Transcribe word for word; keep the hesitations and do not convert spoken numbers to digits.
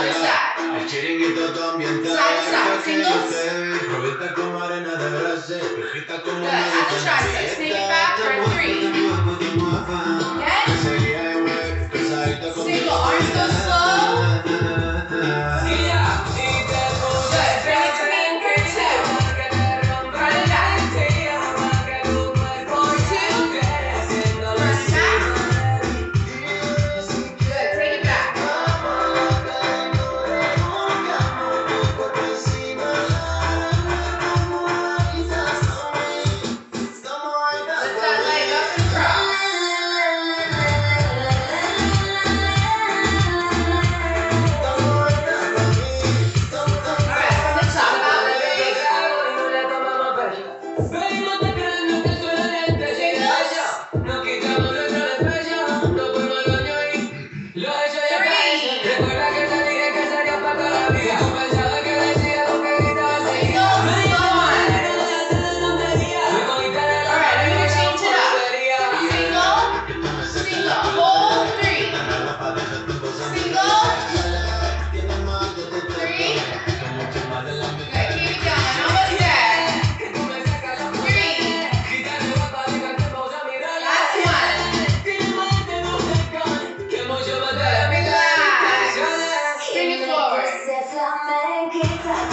Other side. Side to side. Singles. Good. At the triceps. Take it back for three. Okay? Single. Arms go slow. Good. Bring it to me in for two. Front and back. For two. Front and back. Good. Take it back. Lift that leg up and cross. Alright, from the top, out the big. Alright, I'm gonna change it up. Single, single, hold three. Single, three. Good, keep it going. Almost there. Three. Last one. Good, relax. Bring it forward.